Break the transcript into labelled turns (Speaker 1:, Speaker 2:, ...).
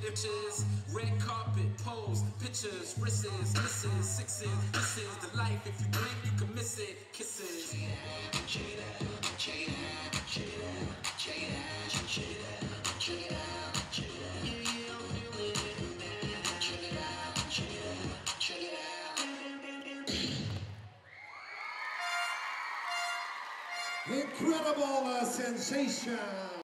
Speaker 1: Images, red carpet, pose, pictures, wrists, misses, sixes. This is the life. If you blink, you can miss it. Kisses. Check it out, check it out, check it out, check it out, check it out, check it out, check it out, check it out. Yeah, yeah, I'm feeling it. Check it out, check it out, check it out.
Speaker 2: Incredible sensation.